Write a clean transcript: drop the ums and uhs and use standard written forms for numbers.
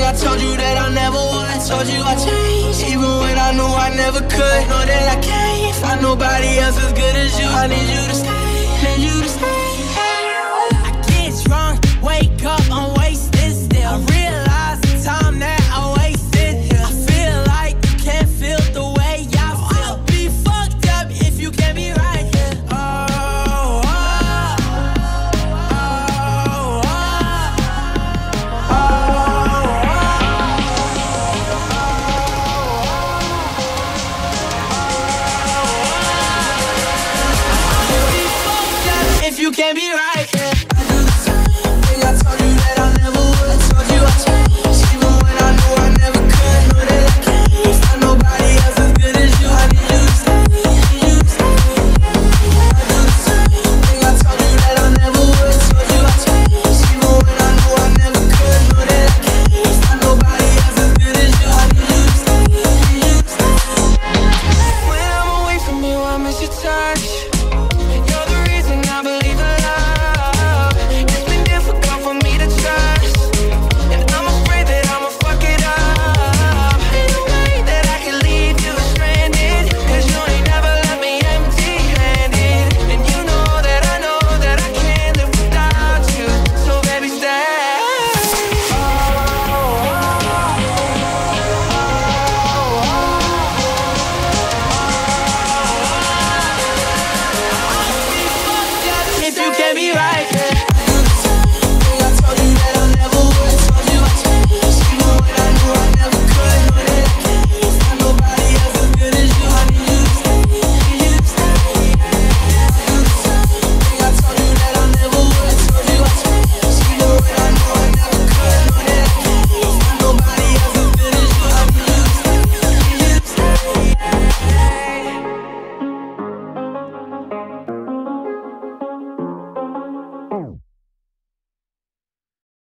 I told you that I never would. I told you I changed, even when I knew I never could. Know that I can't find nobody else as good as you. I need you to stay, need you to stay. I get drunk, wake up, I'm